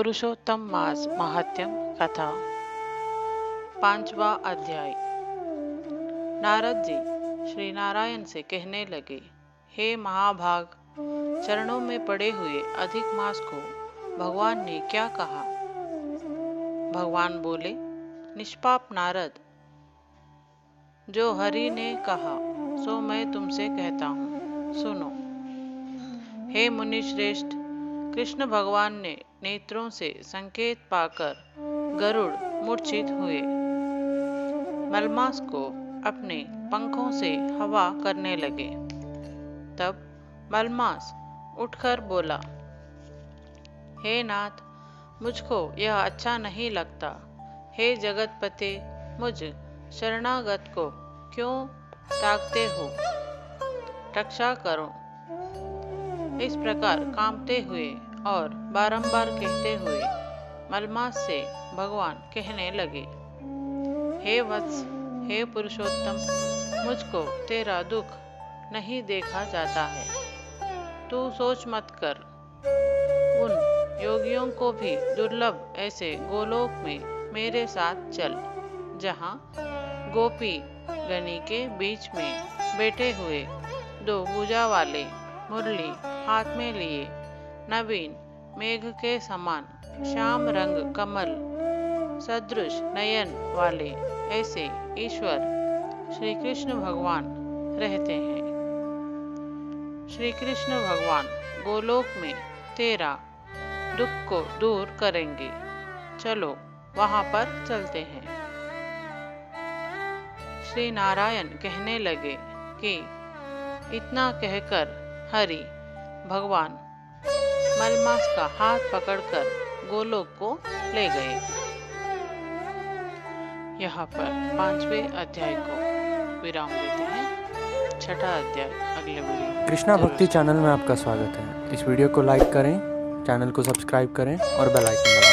पुरुषोत्तम मास महात्म्य कथा 5वां अध्याय। नारद जी श्री नारायण से कहने लगे, हे महाभाग, चरणों में पड़े हुए अधिक मास को भगवान ने क्या कहा? भगवान बोले, निष्पाप नारद, जो हरि ने कहा सो मैं तुमसे कहता हूँ, सुनो। हे मुनि श्रेष्ठ, कृष्ण भगवान ने नेत्रों से संकेत पाकर गरुड़ मूर्छित हुए, मलमास को अपने पंखों से हवा करने लगे। तब मलमास उठकर बोला, हे नाथ, मुझको यह अच्छा नहीं लगता। हे जगतपते, मुझ शरणागत को क्यों ताकते हो? रक्षा करो। इस प्रकार कांपते हुए और बारंबार कहते हुए मलमास से भगवान कहने लगे, हे वत्स, हे पुरुषोत्तम, मुझको तेरा दुख नहीं देखा जाता है। तू सोच मत कर। उन योगियों को भी दुर्लभ ऐसे गोलोक में मेरे साथ चल, जहाँ गोपी गणी के बीच में बैठे हुए दो भुजा वाले मुरली हाथ में लिए नवीन मेघ के समान श्याम रंग कमल सदृश नयन वाले ऐसे ईश्वर श्री कृष्ण भगवान रहते हैं। श्री कृष्ण भगवान गोलोक में तेरा दुख को दूर करेंगे। चलो वहां पर चलते हैं। श्री नारायण कहने लगे कि इतना कहकर हरि भगवान मलमास का हाथ पकड़कर गोलोक को ले गए। यहाँ पर 5वें अध्याय को विराम देते हैं। 6ठा अध्याय अगले वीडियो। कृष्णा भक्ति चैनल में आपका स्वागत है। इस वीडियो को लाइक करें, चैनल को सब्सक्राइब करें और बेल आइकन दबाएं।